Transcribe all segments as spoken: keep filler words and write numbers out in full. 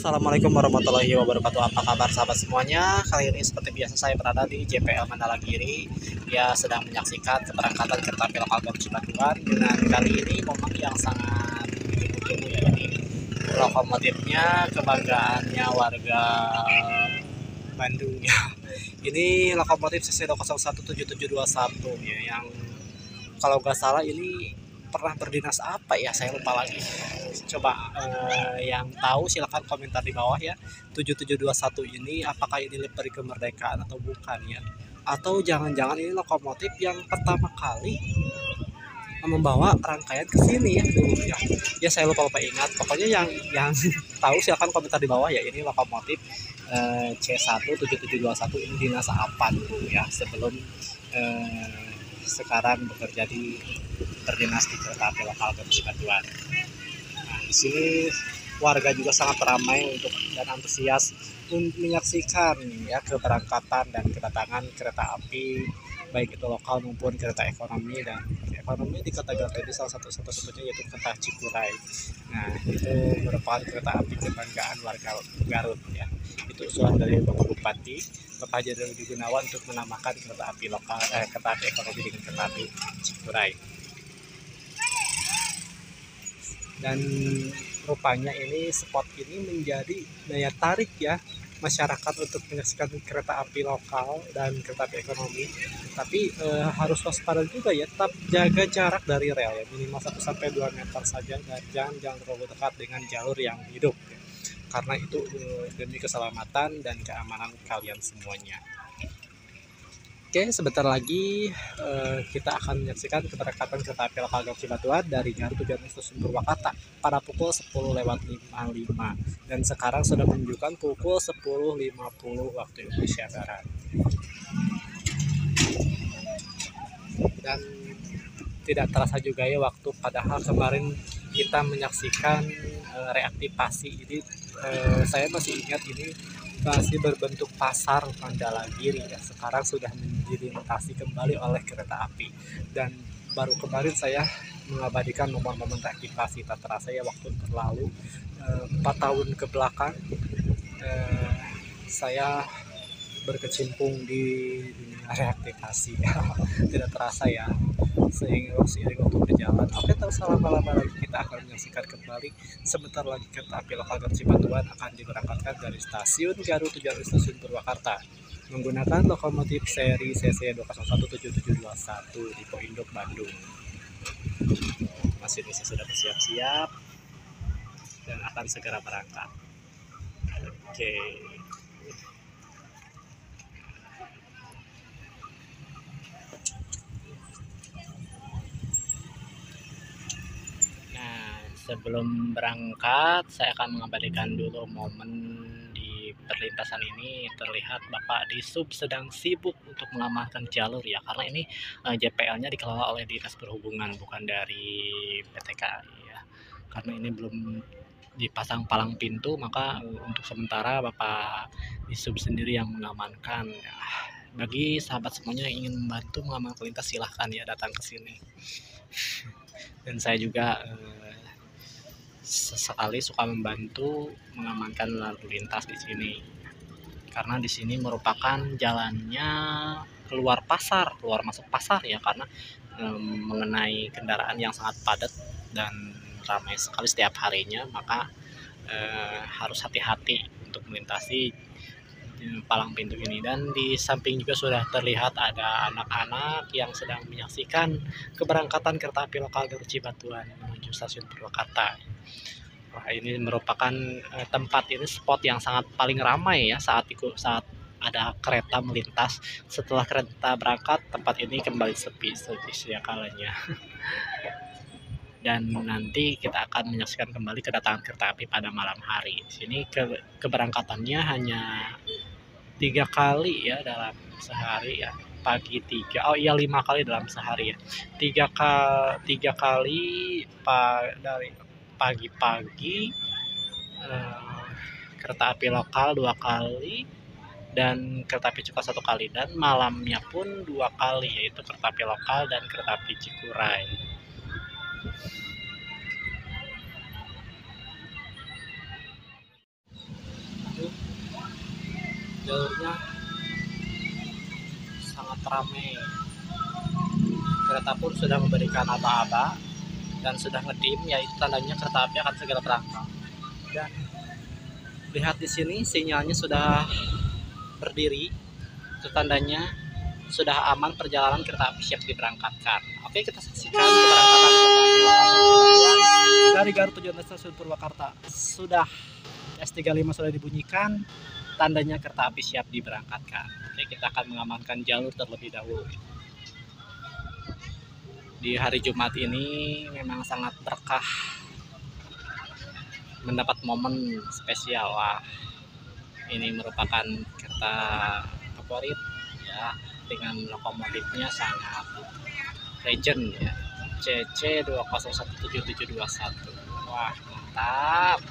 Assalamualaikum warahmatullahi wabarakatuh. Apa kabar sahabat semuanya? Kali ini seperti biasa saya berada di J P L Mandalagiri. Ya, sedang menyaksikan keberangkatan kereta api lokal Garut Cibatuan. Dengan kali ini momen yang sangat ditunggu-tunggu, ya, ini lokomotifnya kebanggaannya warga Bandung, ya. Ini lokomotif C C nol satu tujuh tujuh dua satu, ya, yang kalau nggak salah ini pernah berdinas apa ya, saya lupa lagi. Coba eh, yang tahu silahkan komentar di bawah ya. tujuh tujuh dua satu ini apakah ini livery kemerdekaan atau bukan, ya, atau jangan-jangan ini lokomotif yang pertama kali membawa rangkaian ke sini ya dulu, ya. Ya saya lupa lupa ingat. Pokoknya yang yang tahu silahkan komentar di bawah ya. Ini lokomotif eh, C satu tujuh tujuh dua satu ini dinas apa dulu, ya, sebelum eh, sekarang bekerja di berdinas di kereta api lokal Garut Cibatuan. Nah, di sini warga juga sangat ramai untuk dan antusias untuk menyaksikan, ya, keberangkatan dan kedatangan kereta api baik itu lokal maupun kereta ekonomi. Dan ekonomi dikategorikan salah satu satu-satunya yaitu kereta Cikuray. Nah, itu merupakan kereta api kebanggaan warga Garut, ya. Itu usulan dari Bapak Bupati Bapak Haji Rudi Gunawan untuk menamakan kereta api lokal eh, kereta api ekonomi dengan kereta api Cikuray. Dan rupanya ini spot ini menjadi daya tarik, ya, masyarakat untuk menyaksikan kereta api lokal dan kereta api ekonomi. Tapi eh, harus waspada juga, ya, tetap jaga jarak dari rel, ya, minimal satu sampai dua meter saja, dan jangan jangan terlalu dekat dengan jalur yang hidup, ya. Karena itu eh, demi keselamatan dan keamanan kalian semuanya. Oke, sebentar lagi eh, kita akan menyaksikan keberangkatan kereta api lokal Garut Cibatuan dari Garut tujuan stasiun Purwakarta pada pukul sepuluh lewat lima puluh lima, dan sekarang sudah menunjukkan pukul sepuluh lima puluh waktu Indonesia Barat. Dan tidak terasa juga, ya, waktu padahal kemarin kita menyaksikan eh, reaktivasi. Jadi eh, saya masih ingat ini masih berbentuk pasar Mandalagiri, ya, sekarang sudah dilintasi kembali oleh kereta api. Dan baru kemarin saya mengabadikan momen-momen reaktivasi, tak terasa, ya, waktu terlalu empat tahun ke belakang eh, saya berkecimpung di dunia reaktivasi. Tidak terasa, ya, sehingga seiring waktu berjalan. Oke, tak usah lama-lama lagi, kita akan menyaksikan kembali. Sebentar lagi kereta api lokal Garut Cibatuan akan diberangkatkan dari stasiun Garut tujuan stasiun Purwakarta menggunakan lokomotif seri C C nol satu tujuh tujuh dua satu di Poindok Bandung. Mesinnya sudah bersiap-siap dan akan segera berangkat. Oke. Sebelum berangkat, saya akan mengabadikan dulu momen di perlintasan ini. Terlihat Bapak Disub sedang sibuk untuk mengamankan jalur, ya, karena ini eh, J P L-nya dikelola oleh Dinas Perhubungan, bukan dari P T K I, ya. Karena ini belum dipasang palang pintu, maka eh, untuk sementara Bapak Disub sendiri yang mengamankan. Ya. Bagi sahabat semuanya yang ingin membantu mengamankan lintas, silahkan, ya, datang ke sini. Dan saya juga eh, sesekali suka membantu mengamankan lalu lintas di sini, karena di sini merupakan jalannya keluar pasar, keluar masuk pasar, ya, karena um, mengenai kendaraan yang sangat padat dan ramai sekali setiap harinya, maka uh, harus hati-hati untuk melintasi palang pintu ini. Dan di samping juga sudah terlihat ada anak-anak yang sedang menyaksikan keberangkatan kereta api lokal Garut Cibatuan menuju stasiun Purwakarta. Wah, ini merupakan eh, tempat ini spot yang sangat paling ramai, ya, saat ikut saat ada kereta melintas. Setelah kereta berangkat, tempat ini kembali sepi sedia kalanya. Dan nanti kita akan menyaksikan kembali kedatangan kereta api pada malam hari. Di sini ke, keberangkatannya hanya tiga kali, ya, dalam sehari, ya. Pagi tiga, oh iya lima kali dalam sehari, ya. Tiga kali tiga kali pak dari pagi-pagi eh, kereta api lokal dua kali dan kereta api cepat satu kali, dan malamnya pun dua kali, yaitu kereta api lokal dan kereta api Cikuray. jalurnya sangat ramai. Kereta pun sudah memberikan aba-aba dan sudah ngedim, yaitu tandanya kereta api akan segera berangkat. Dan lihat di sini sinyalnya sudah berdiri, itu tandanya sudah aman, perjalanan kereta api siap diberangkatkan. Oke, kita saksikan keberangkatan dari Garut tujuan stasiun Purwakarta. Sudah S tiga puluh lima sudah dibunyikan, tandanya kereta api siap diberangkatkan. Oke, kita akan mengamankan jalur terlebih dahulu. Di hari Jumat ini memang sangat berkah, mendapat momen spesial. Wah, ini merupakan kereta favorit ya, dengan lokomotifnya sangat legend ya, C C dua nol satu tujuh tujuh dua satu. Wah, mantap.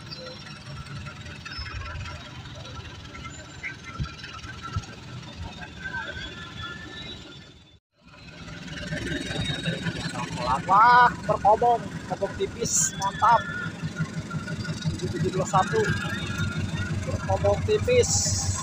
Wah, berkobong, kobong tipis, mantap. tujuh tujuh dua satu, berkobong tipis.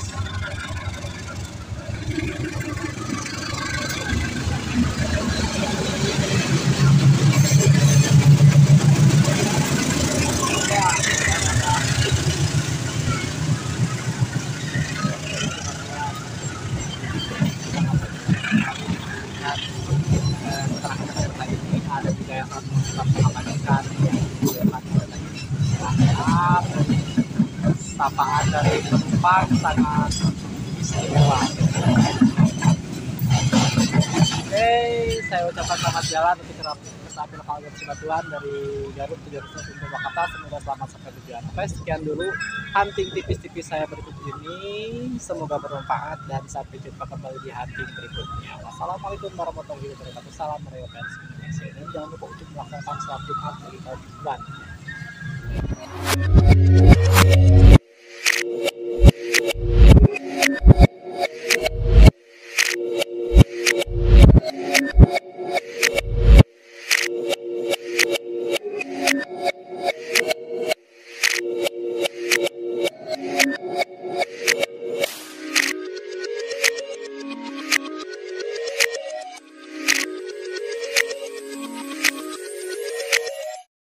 Ada juga yang mengamankan sapaan dari penumpang sangat istimewa. Oke, saya ucapkan selamat jalan untuk kereta api lokal Garut Cibatuan dari Garut tujuan stasiun Purwakarta. Semoga selamat sampai tujuan. Oke, sekian dulu hunting tipis-tipis saya berikut ini. Semoga bermanfaat dan sampai jumpa kembali di hunting berikutnya. Wassalamualaikum warahmatullahi wabarakatuh. Salam Mario Fans Indonesia. Dan jangan lupa untuk melaksanakan sholat Jumat di tahun depan.